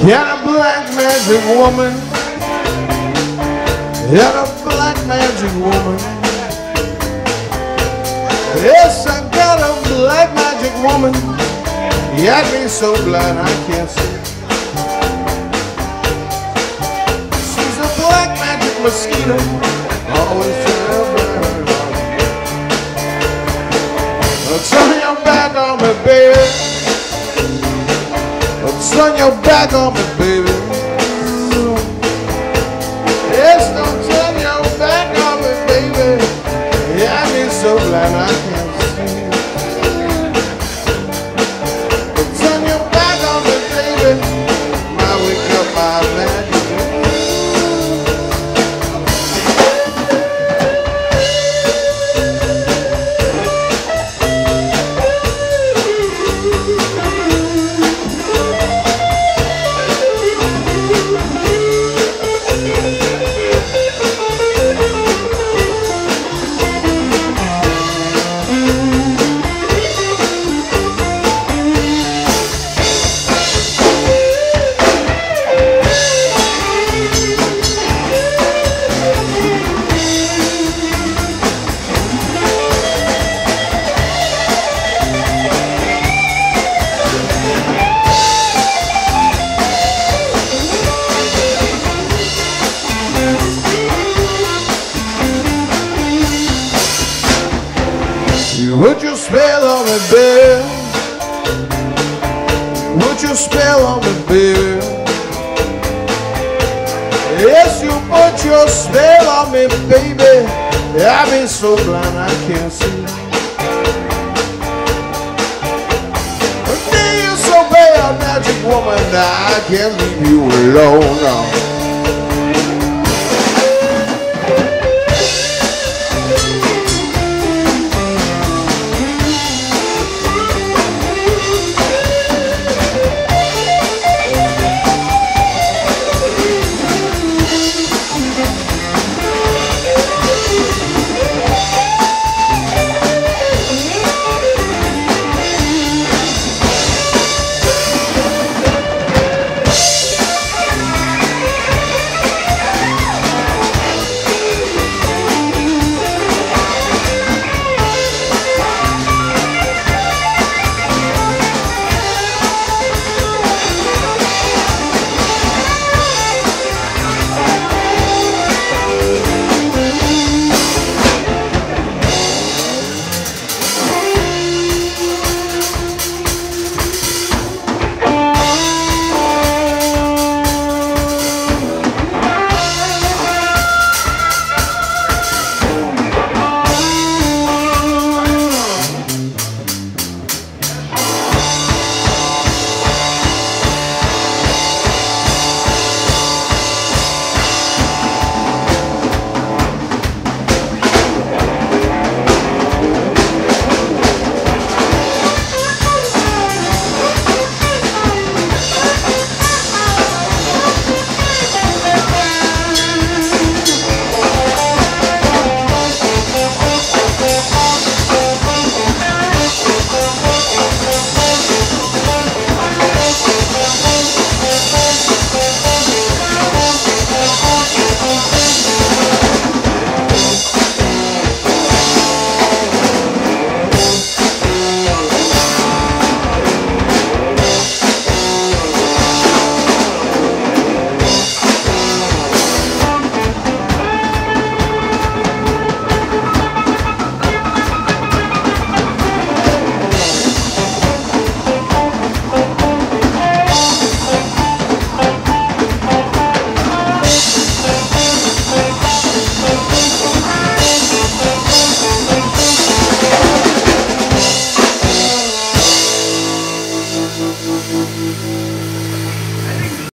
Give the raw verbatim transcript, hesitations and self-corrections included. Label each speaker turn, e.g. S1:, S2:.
S1: Can a black magic woman, can a black magic woman, yes, I got a black magic woman, you got me so blind I can't see. She's a black magic mosquito, always trying to turn your back on me, baby. Turn your back on me, baby. Yes, don't turn your back on me, baby. Yeah, I'm so blind I can't see. But turn your back on me, baby. My wake up, my magic. Would you spell on me, baby? Would you spell on me, baby? Yes, you put your spell on me, baby. I've been so blind I can't see. But me, you so bad, magic woman, I can't leave you alone now.